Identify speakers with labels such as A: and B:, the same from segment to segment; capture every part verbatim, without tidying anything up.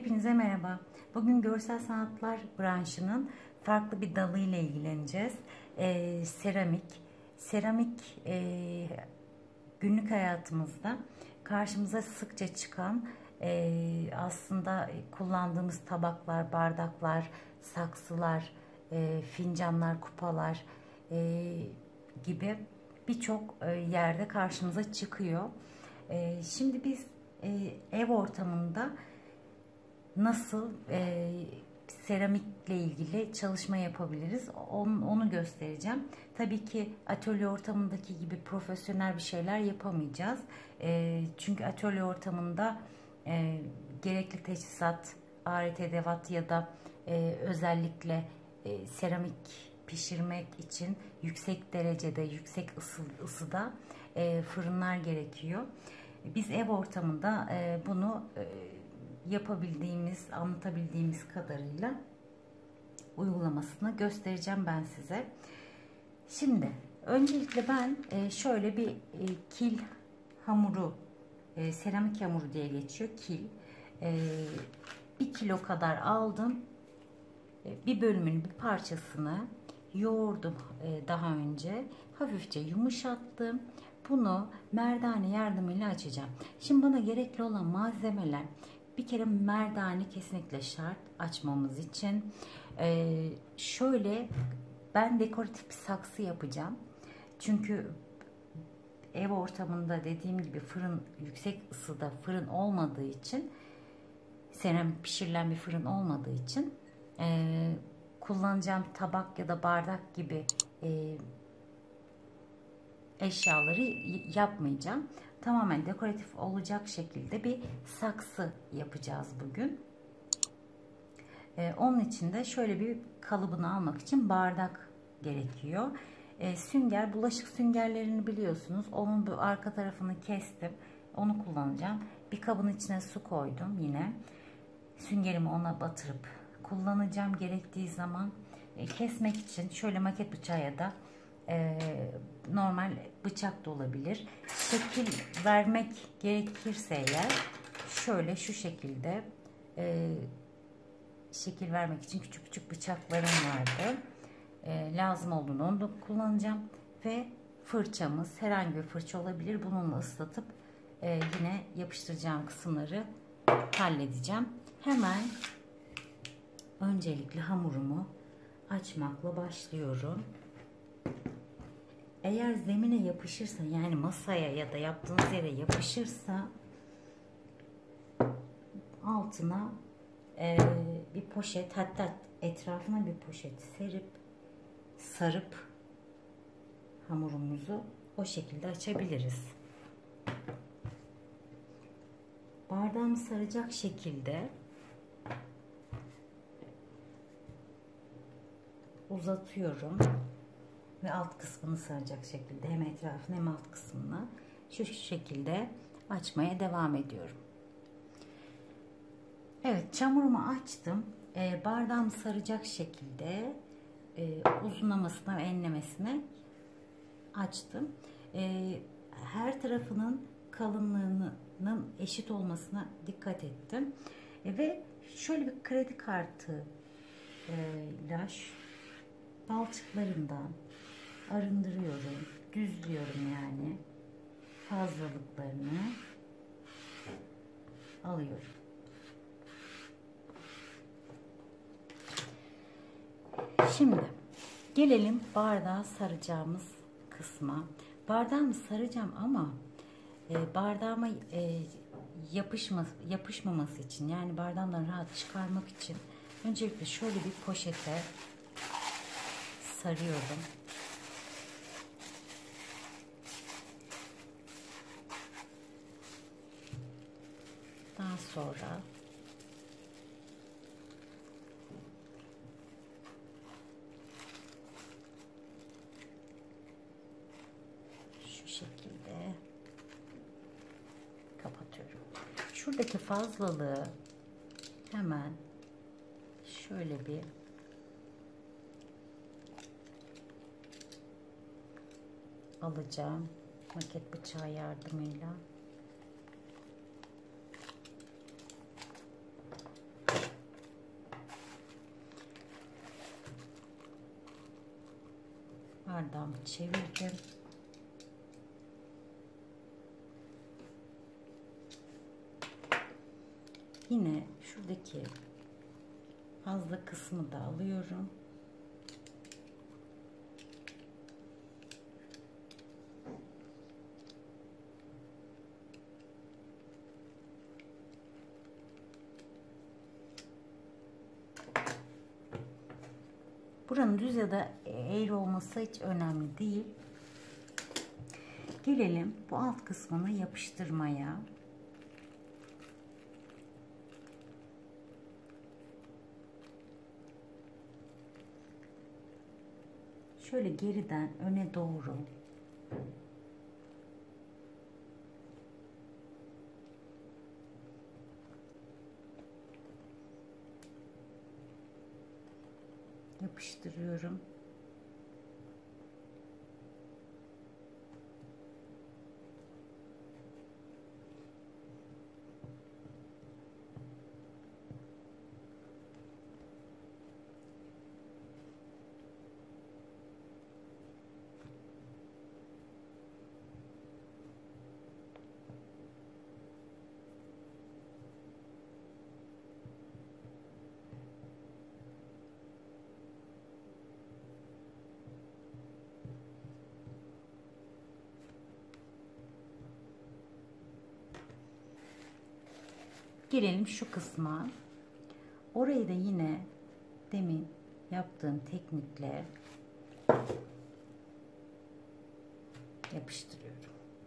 A: Hepinize merhaba. Bugün görsel sanatlar branşının farklı bir dalıyla ilgileneceğiz. Ee, seramik. Seramik e, günlük hayatımızda karşımıza sıkça çıkan e, aslında kullandığımız tabaklar, bardaklar, saksılar, e, fincanlar, kupalar e, gibi birçok e, yerde karşımıza çıkıyor. E, şimdi biz e, ev ortamında nasıl e, seramikle ilgili çalışma yapabiliriz onu, onu göstereceğim. Tabii ki atölye ortamındaki gibi profesyonel bir şeyler yapamayacağız. E, çünkü atölye ortamında e, gerekli teçhizat, alet edevat ya da e, özellikle e, seramik pişirmek için yüksek derecede, yüksek ısı, ısıda e, fırınlar gerekiyor. Biz ev ortamında e, bunu e, yapabildiğimiz, anlatabildiğimiz kadarıyla uygulamasını göstereceğim ben size. Şimdi öncelikle ben şöyle bir kil hamuru, seramik hamuru diye geçiyor, kil. Bir kilo kadar aldım. Bir bölümünün bir parçasını yoğurdum daha önce. Hafifçe yumuşattım. Bunu merdane yardımıyla açacağım. Şimdi bana gerekli olan malzemeler: bir kere merdane kesinlikle şart açmamız için. Ee, şöyle ben dekoratif bir saksı yapacağım. Çünkü ev ortamında dediğim gibi fırın, yüksek ısıda fırın olmadığı için, seramik pişirilen bir fırın olmadığı için e, kullanacağım tabak ya da bardak gibi e, eşyaları yapmayacağım. Tamamen dekoratif olacak şekilde bir saksı yapacağız bugün. Ee, onun için de şöyle bir kalıbını almak için bardak gerekiyor. Ee, sünger, bulaşık süngerlerini biliyorsunuz. Onun bu arka tarafını kestim. Onu kullanacağım. Bir kabın içine su koydum yine. Süngerimi ona batırıp kullanacağım gerektiği zaman. E, kesmek için şöyle maket bıçağı ya da e, normal bıçak da olabilir. Şekil vermek gerekirse eğer şöyle şu şekilde e, şekil vermek için küçük küçük bıçaklarım vardı. E, lazım olduğunu onu da kullanacağım ve fırçamız, herhangi bir fırça olabilir. Bununla ıslatıp e, yine yapıştıracağım kısımları halledeceğim. Hemen öncelikle hamurumu açmakla başlıyorum. Eğer zemine yapışırsa, yani masaya ya da yaptığınız yere yapışırsa altına e, bir poşet, hatta etrafına bir poşet serip sarıp hamurumuzu o şekilde açabiliriz. Bardağımı saracak şekilde uzatıyorum ve alt kısmını saracak şekilde hem etrafını hem alt kısmını şu şekilde açmaya devam ediyorum. Evet, çamurumu açtım. E, bardağımı saracak şekilde e, uzunlamasına ve enlemesine açtım. E, her tarafının kalınlığının eşit olmasına dikkat ettim. E, ve şöyle bir kredi kartı e, ile balçıklarından arındırıyorum, düzlüyorum, yani fazlalıklarını alıyorum. Şimdi gelelim bardağı saracağımız kısma. Bardağımı saracağım ama e, bardağıma e, yapışma, yapışmaması için, yani bardağımdan rahat çıkarmak için öncelikle şöyle bir poşete sarıyorum. Daha sonra şu şekilde kapatıyorum. Şuradaki fazlalığı hemen şöyle bir alacağım maket bıçağı yardımıyla. Bardağımı çevirdim. Yine şuradaki fazla kısmı da alıyorum. Buranın düz ya da eğri olması hiç önemli değil. Gelelim bu alt kısmını yapıştırmaya. Şöyle geriden öne doğru yapıştırıyorum. Gelelim şu kısma. Orayı da yine demin yaptığım teknikle yapıştırıyorum.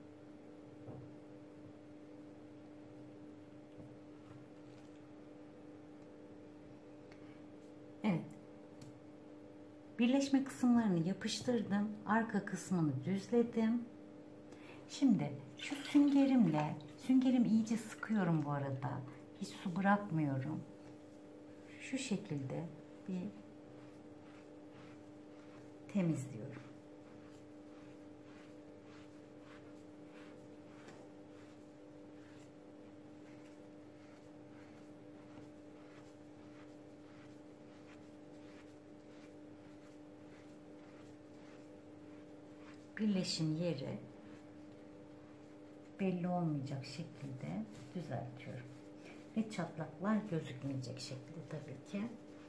A: Evet. Birleşme kısımlarını yapıştırdım. Arka kısmını düzledim. Şimdi şu süngerimle, süngerimi iyice sıkıyorum bu arada. Hiç su bırakmıyorum. Şu şekilde bir temizliyorum. Birleşim yeri belli olmayacak şekilde düzeltiyorum. Ve çatlaklar gözükmeyecek şekilde tabii ki.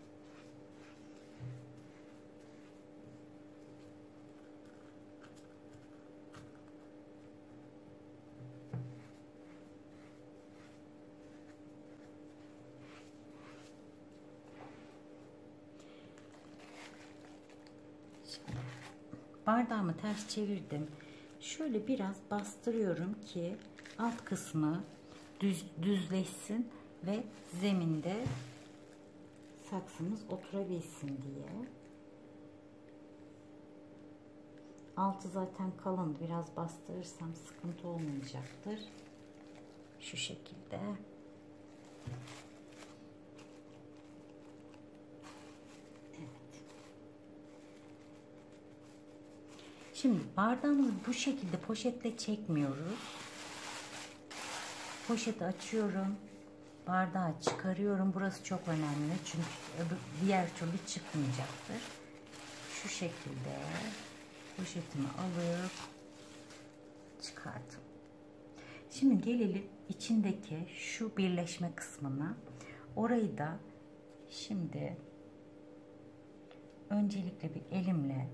A: Şimdi bardağımı ters çevirdim. Şöyle biraz bastırıyorum ki alt kısmı düz, düzleşsin ve zeminde saksımız oturabilsin diye. Altı zaten kalın. Biraz bastırırsam sıkıntı olmayacaktır. Şu şekilde. Şimdi bardağımızı bu şekilde poşetle çekmiyoruz. Poşeti açıyorum. Bardağı çıkarıyorum. Burası çok önemli. Çünkü diğer türlü çıkmayacaktır. Şu şekilde poşetimi alıp çıkardım. Şimdi gelelim içindeki şu birleşme kısmına. Orayı da şimdi öncelikle bir elimle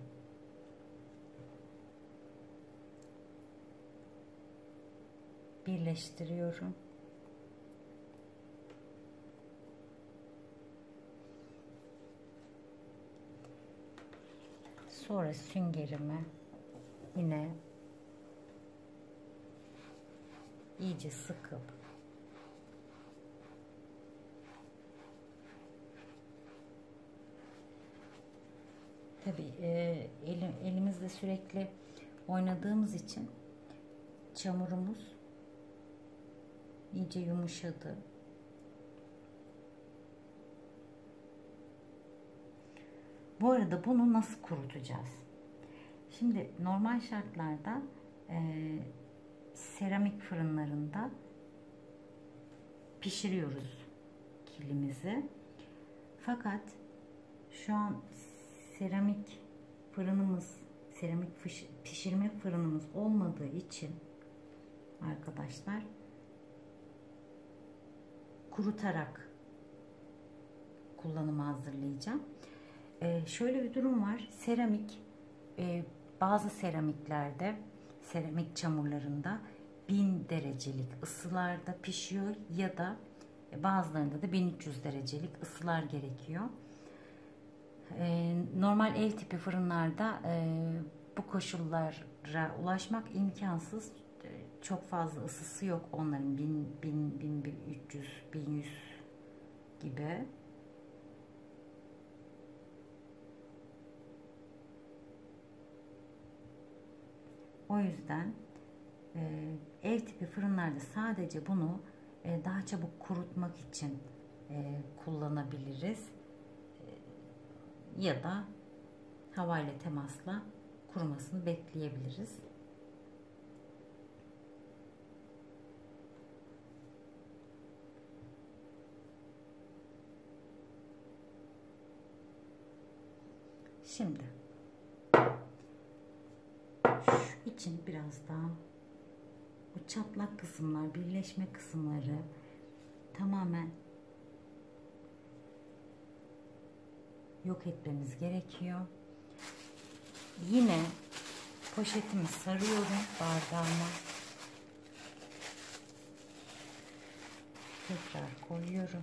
A: birleştiriyorum. Sonra süngerimi yine iyice sıkıp tabii e, elim, elimizle sürekli oynadığımız için çamurumuz iyice yumuşadı. Bu arada bunu nasıl kurutacağız? Şimdi normal şartlarda e, seramik fırınlarında pişiriyoruz kilimizi. Fakat şu an seramik fırınımız seramik pişirme fırınımız olmadığı için arkadaşlar kurutarak kullanıma hazırlayacağım. Ee, şöyle bir durum var. Seramik e, bazı seramiklerde, seramik çamurlarında bin derecelik ısılarda pişiyor ya da bazılarında da bin üç yüz derecelik ısılar gerekiyor. Ee, normal ev tipi fırınlarda e, bu koşullara ulaşmak imkansız. Çok fazla ısısı yok onların, bin, bin, bin üç yüz, bin yüz gibi. O yüzden e, ev tipi fırınlarda sadece bunu e, daha çabuk kurutmak için e, kullanabiliriz. E, ya da havayla temasla kurumasını bekleyebiliriz. Şimdi şu için biraz daha bu çatlak kısımlar, birleşme kısımları tamamen yok etmemiz gerekiyor. Yine poşetimi sarıyorum bardağıma. Tekrar koyuyorum.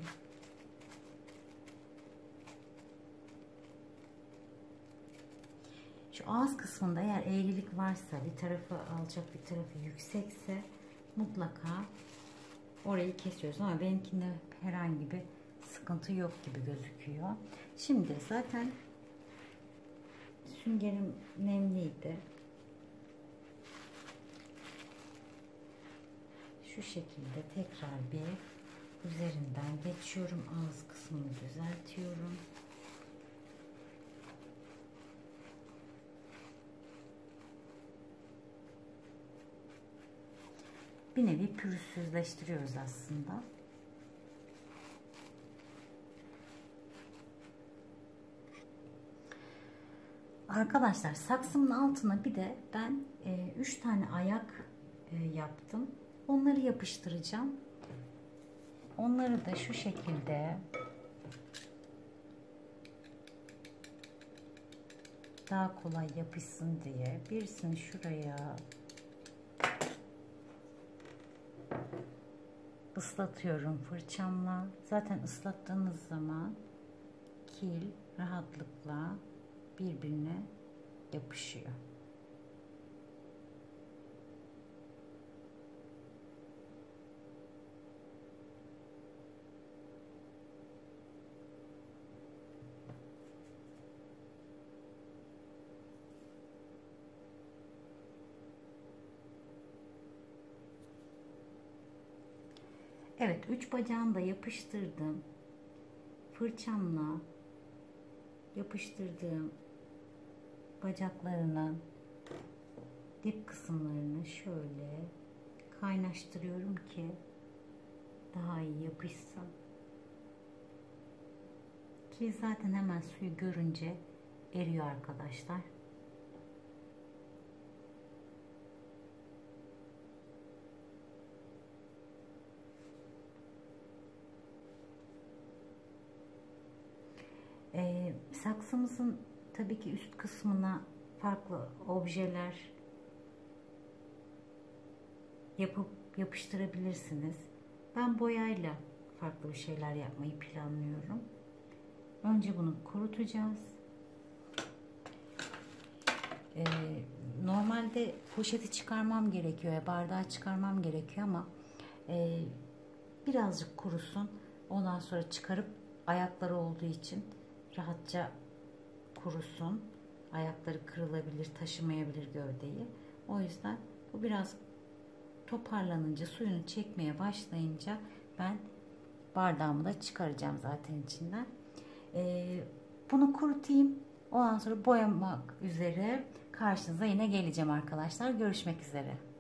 A: Şu ağız kısmında eğer eğrilik varsa, bir tarafı alçak bir tarafı yüksekse mutlaka orayı kesiyoruz. Ama benimkinde herhangi bir sıkıntı yok gibi gözüküyor. Şimdi zaten süngerim nemliydi. Şu şekilde tekrar bir üzerinden geçiyorum. Ağız kısmını düzeltiyorum. Bir nevi pürüzsüzleştiriyoruz aslında. Arkadaşlar saksımın altına bir de ben üç tane ayak e, yaptım. Onları yapıştıracağım. Onları da şu şekilde daha kolay yapışsın diye birisini şuraya ıslatıyorum fırçamla. Zaten ıslattığınız zaman kil rahatlıkla birbirine yapışıyor. Evet, üç bacağını da yapıştırdım. Fırçamla yapıştırdığım bacaklarının dip kısımlarını şöyle kaynaştırıyorum ki daha iyi yapışsın. Ki zaten hemen suyu görünce eriyor arkadaşlar. Ee, saksımızın tabii ki üst kısmına farklı objeler yapıp yapıştırabilirsiniz. Ben boyayla farklı bir şeyler yapmayı planlıyorum. Önce bunu kurutacağız. Ee, normalde poşeti çıkarmam gerekiyor, bardağı çıkarmam gerekiyor ama e, birazcık kurusun. Ondan sonra çıkarıp ayakları olduğu için rahatça kurusun. Ayakları kırılabilir, taşımayabilir gövdeyi. O yüzden bu biraz toparlanınca, suyunu çekmeye başlayınca ben bardağımı da çıkaracağım zaten içinden. Ee, bunu kurutayım. Ondan sonra boyamak üzere karşınıza yine geleceğim arkadaşlar. Görüşmek üzere.